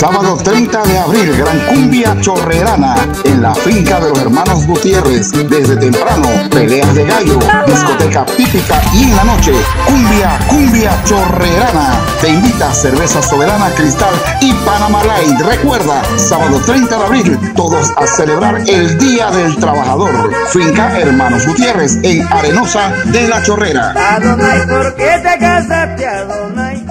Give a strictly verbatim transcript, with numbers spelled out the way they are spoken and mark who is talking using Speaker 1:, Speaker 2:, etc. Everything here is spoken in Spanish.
Speaker 1: Sábado treinta de abril, gran cumbia chorrerana en la finca de los hermanos Gutiérrez. Desde temprano, peleas de gallo, discoteca típica y en la noche, cumbia, cumbia chorrerana. Te invita Cerveza Soberana, Cristal y Panama Light. Recuerda, sábado treinta de abril, todos a celebrar el Día del Trabajador. Finca Hermanos Gutiérrez en Arenosa de la Chorrera.
Speaker 2: Adonai, ¿por qué te casaste, Adonai?